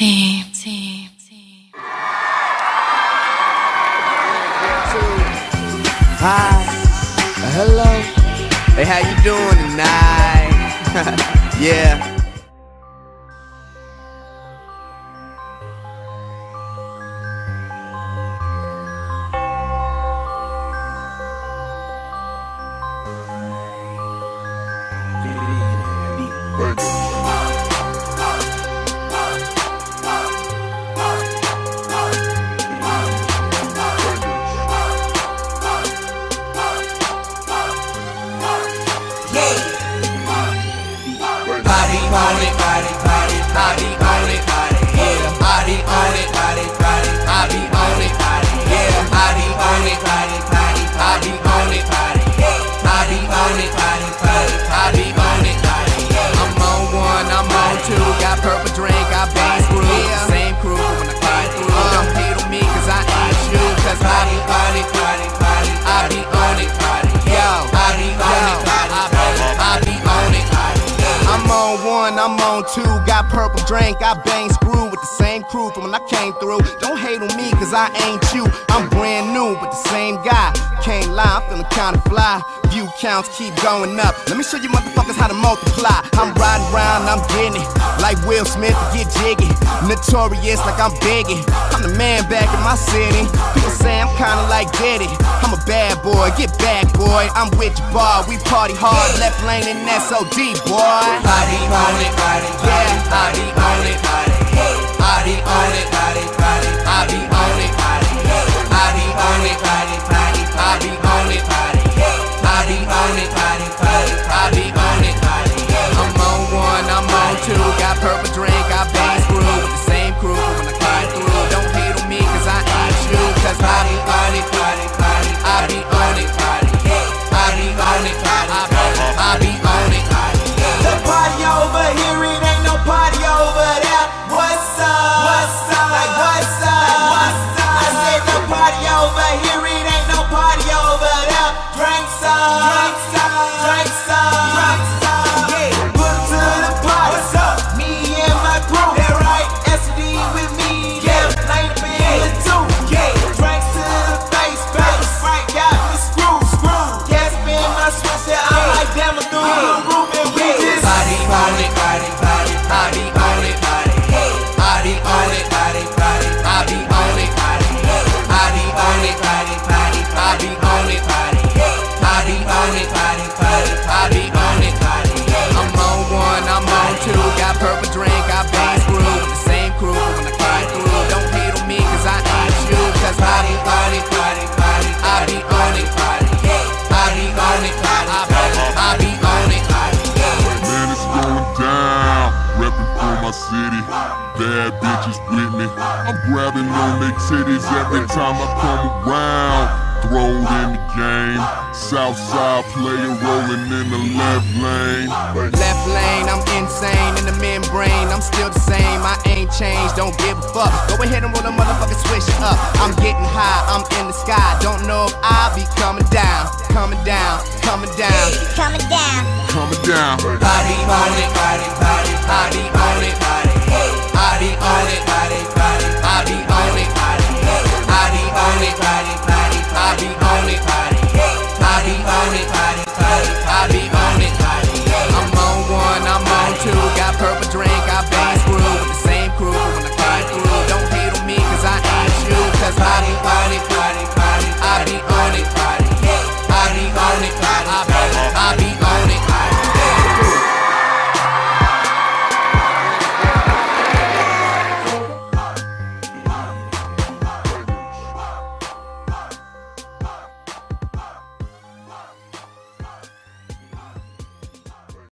Hi, hello. Hey, how you doing tonight? Yeah. Purple drink, I bang screw. Same crew when I came through. Don't hate on me cause I ain't you. Cause I be on it, I be on it. Yo, I be on it. I'm on one, I'm on two. Got purple drink, I bang screw with the same crew from when I came through. Don't hate on me cause I ain't you. I'm brand new, but the same guy. Can't lie, I'm feeling kinda fly. View counts keep going up. Let me show you motherfuckers how to multiply. I'm riding around, I'm getting it. Like Will Smith to get jiggy. Notorious like I'm Biggie. I'm the man back in my city. People say I'm kinda like Diddy. I'm a bad boy, get back boy. I'm with your bar, we party hard. Left lane in SOD boy. Body on it, yeah. Body on it, body on it, I be on it, I be on it, I be on it, I be on it, I be on it. I'm on one, I'm on two. Got purple drink, I bang screw with the same crew when I came through. Don't hate on me cause I ain't you. Cause I be on it, I be on it, I be on it, I be on it. The party over here, it ain't no party over there. What's up? What's up? Like what's up? I said the party over here, it ain't no party over there. Drinks up, drinks up, drinks up. Yeah, put 'em to the party. What's up? Me and my crew. That right? SD with me. Yeah, line up in the two. Yeah, drinks to the face. Right, got the screw. Yeah, spin my switch. I'm like damn, I'm through the roof and we just body on it, body on it, body on it, I be on it, I be on it, I be on it, I be on it. I'm on one, I'm on two. Got purple drink, I bang screw with the same crew when I came through. Don't hate on me cause I ain't you. Cause I be on it, I be on it, I be on it, I be on it. Man, it's going down, reppin' for my city. Bad bitches with me. I'm grabbing on their titties every time I come around. Throw it in the game. Southside player rolling in the left lane. Left lane, I'm insane in the membrane. I'm still the same, I ain't changed, don't give a fuck. Go ahead and roll a motherfucking switch up. I'm getting high, I'm in the sky. Don't know if I'll be coming down. Coming down, coming down, coming down, coming down.